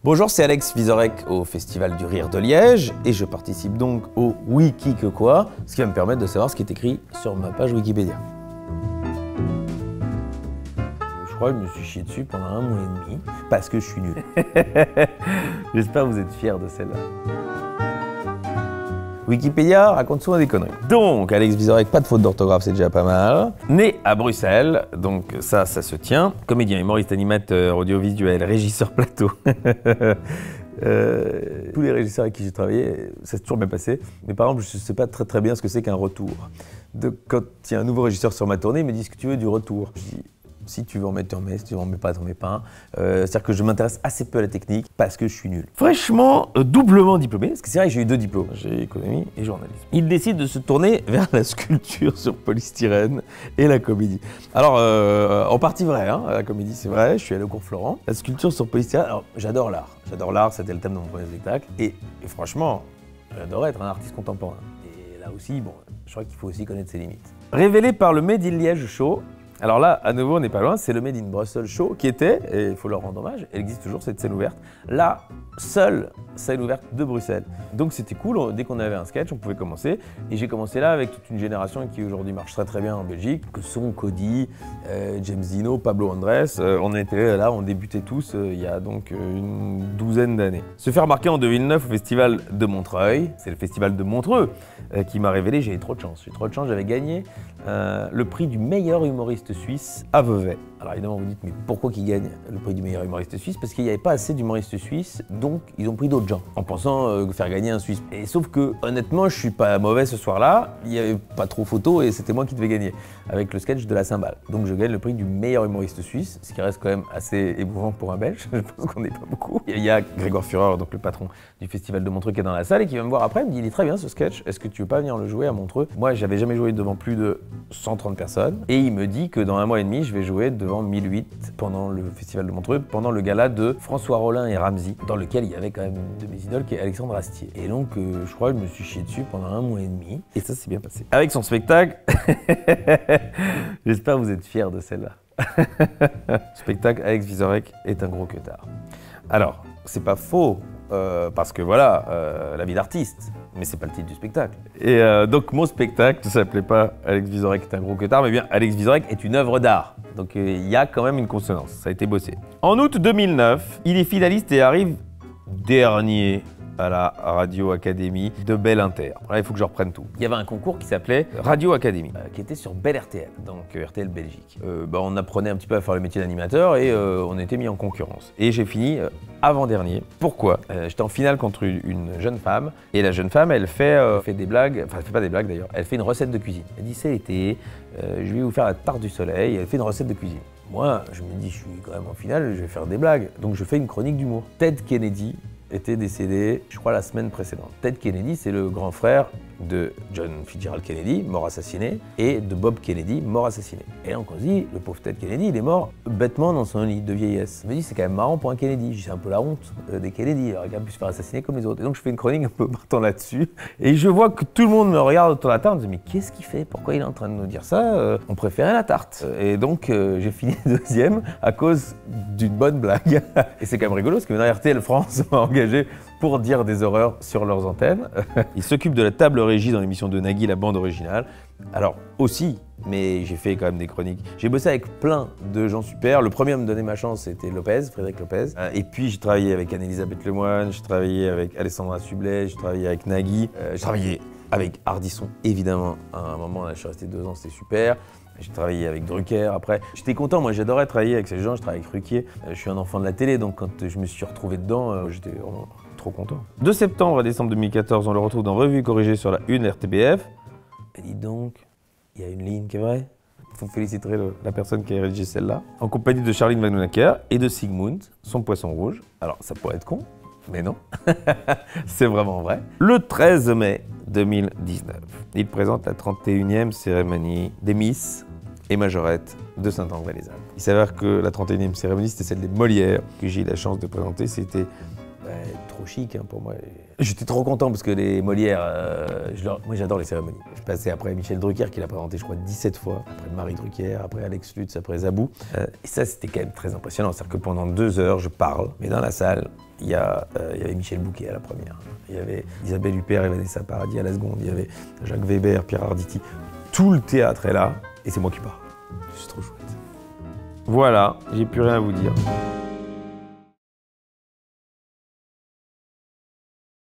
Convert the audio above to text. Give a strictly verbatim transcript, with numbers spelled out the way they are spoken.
Bonjour, c'est Alex Vizorek au Festival du Rire de Liège et je participe donc au Wiki que quoi, ce qui va me permettre de savoir ce qui est écrit sur ma page Wikipédia. Je crois que je me suis chié dessus pendant un mois et demi parce que je suis nul. J'espère que vous êtes fiers de celle-là. Wikipédia raconte souvent des conneries. Donc, Alex Vizorek, pas de faute d'orthographe, c'est déjà pas mal. Né à Bruxelles, donc ça, ça se tient. Comédien, humoriste, animateur, audiovisuel, régisseur plateau. euh, tous les régisseurs avec qui j'ai travaillé, ça s'est toujours bien passé. Mais par exemple, je ne sais pas très très bien ce que c'est qu'un retour. De, quand il y a un nouveau régisseur sur ma tournée, il me dit ce que tu veux du retour. Je dis, si tu veux en mettre, tu en mets. Si tu veux en mets pas, tu en mets pas. Euh, C'est-à-dire que je m'intéresse assez peu à la technique parce que je suis nul. Fraîchement, euh, doublement diplômé, parce que c'est vrai que j'ai eu deux diplômes. J'ai économie et journalisme. Il décide de se tourner vers la sculpture sur polystyrène et la comédie. Alors, euh, en partie vrai, hein, la comédie c'est vrai, je suis allé au cours Florent. La sculpture sur polystyrène, alors j'adore l'art. J'adore l'art, c'était le thème de mon premier spectacle. Et, et franchement, j'adorais être un artiste contemporain. Et là aussi, bon, je crois qu'il faut aussi connaître ses limites. Révélé par le Made in Liège Show. Alors là, à nouveau, on n'est pas loin, c'est le Made in Brussels Show qui était, et il faut leur rendre hommage, elle existe toujours, cette scène ouverte, la seule scène ouverte de Bruxelles. Donc c'était cool, dès qu'on avait un sketch, on pouvait commencer. Et j'ai commencé là avec toute une génération qui aujourd'hui marche très très bien en Belgique, que sont Cody, euh, James Dino, Pablo Andrés. Euh, on était là, on débutait tous euh, il y a donc euh, une douzaine d'années. Se faire remarquer en deux mille neuf au Festival de Montreuil, c'est le Festival de Montreux euh, qui m'a révélé, j'ai eu trop de chance. J'ai eu trop de chance, j'avais gagné euh, le prix du meilleur humoriste suisse à Vevey. Alors évidemment vous dites mais pourquoi qu'ils gagnent le prix du meilleur humoriste suisse? Parce qu'il n'y avait pas assez d'humoristes suisses, donc ils ont pris d'autres gens en pensant euh, faire gagner un Suisse. Et sauf que honnêtement je suis pas mauvais ce soir-là, il n'y avait pas trop photo et c'était moi qui devais gagner avec le sketch de la cymbale. Donc je gagne le prix du meilleur humoriste suisse, ce qui reste quand même assez émouvant pour un Belge, je pense qu'on n'est pas beaucoup. Il y a Grégoire Führer, donc le patron du Festival de Montreux qui est dans la salle et qui va me voir après, il me dit il est très bien ce sketch, est-ce que tu veux pas venir le jouer à Montreux? Moi j'avais jamais joué devant plus de cent trente personnes et il me dit que dans un mois et demi je vais jouer devant mille huit pendant le Festival de Montreux, pendant le gala de François Rollin et Ramzy, dans lequel il y avait quand même une de mes idoles qui est Alexandre Astier. Et donc euh, je crois que je me suis chié dessus pendant un mois et demi et ça s'est bien passé. Avec son spectacle, j'espère que vous êtes fiers de celle-là. Spectacle Alex Vizorek est un gros queutard. Alors, c'est pas faux, euh, parce que voilà, euh, la vie d'artiste, mais c'est pas le titre du spectacle. Et euh, donc mon spectacle ne s'appelait pas Alex Vizorek est un gros queutard, mais bien Alex Vizorek est une œuvre d'art. Donc il euh, y a quand même une consonance, ça a été bossé. En août deux mille neuf, il est finaliste et arrive dernier à la Radio Académie de Bel Inter. Là, il faut que je reprenne tout. Il y avait un concours qui s'appelait Radio Académie, euh, qui était sur Bel R T L, donc euh, R T L Belgique. Euh, bah, on apprenait un petit peu à faire le métier d'animateur et euh, on était mis en concurrence. Et j'ai fini euh, avant-dernier. Pourquoi? euh, J'étais en finale contre une, une jeune femme et la jeune femme, elle fait, euh, fait des blagues, enfin elle fait pas des blagues d'ailleurs, elle fait une recette de cuisine. Elle dit c'est l'été, euh, je vais vous faire la tarte du soleil, elle fait une recette de cuisine. Moi, je me dis je suis quand même en finale, je vais faire des blagues. Donc je fais une chronique d'humour. Ted Kennedy était décédé, je crois, la semaine précédente. Ted Kennedy, c'est le grand frère de John Fitzgerald Kennedy, mort assassiné, et de Bob Kennedy, mort assassiné. Et donc on se dit, le pauvre Ted Kennedy, il est mort bêtement dans son lit de vieillesse. Je me dis, c'est quand même marrant pour un Kennedy. C'est un peu la honte euh, des Kennedy, alors qu'il a pu se faire assassiner comme les autres. Et donc je fais une chronique un peu partant là-dessus, et je vois que tout le monde me regarde autour de la table, on me dit, mais qu'est-ce qu'il fait? Pourquoi il est en train de nous dire ça? euh, On préférait la tarte. Et donc euh, j'ai fini deuxième à cause d'une bonne blague. Et c'est quand même rigolo, parce que maintenant R T L France m'a engagé pour dire des horreurs sur leurs antennes. Il s'occupe de la table régie dans l'émission de Nagui, la bande originale. Alors aussi, mais j'ai fait quand même des chroniques. J'ai bossé avec plein de gens super. Le premier à me donner ma chance, c'était Lopez, Frédéric Lopez. Et puis j'ai travaillé avec Anne-Elisabeth Lemoine, j'ai travaillé avec Alessandra Sublet, j'ai travaillé avec Nagui, euh, j'ai travaillé avec Ardisson, évidemment. À un moment, là, je suis resté deux ans, c'était super. J'ai travaillé avec Drucker après. J'étais content, moi j'adorais travailler avec ces gens, je travaille avec Ruquier. Je suis un enfant de la télé, donc quand je me suis retrouvé dedans, j'étais vraiment trop content. De septembre à décembre deux mille quatorze, on le retrouve dans Revue corrigée sur la une R T B F. Et dis donc, il y a une ligne qui est vraie. Vous féliciterez le, la personne qui a rédigé celle-là. En compagnie de Charline Vanhoenacker et de Sigmund, son poisson rouge. Alors ça pourrait être con, mais non, c'est vraiment vrai. Le treize mai deux mille dix-neuf, il présente la trente et unième cérémonie des Miss et Majorettes de Saint-André-les-Alpes. Il s'avère que la trente et unième cérémonie, c'était celle des Molières que j'ai eu la chance de présenter. C'était bah, trop chic hein, pour moi. J'étais trop content parce que les Molières, euh, je leur... moi j'adore les cérémonies. Je passais après Michel Drucker qui l'a présenté je crois dix-sept fois, après Marie Drucker, après Alex Lutz, après Zabou. Euh, et ça c'était quand même très impressionnant, c'est-à-dire que pendant deux heures je parle, mais dans la salle, il y, a, euh, il y avait Michel Bouquet à la première, il y avait Isabelle Huppert et Vanessa Paradis à la seconde, il y avait Jacques Weber, Pierre Arditi. Tout le théâtre est là et c'est moi qui pars. C'est trop chouette. Voilà, j'ai plus rien à vous dire.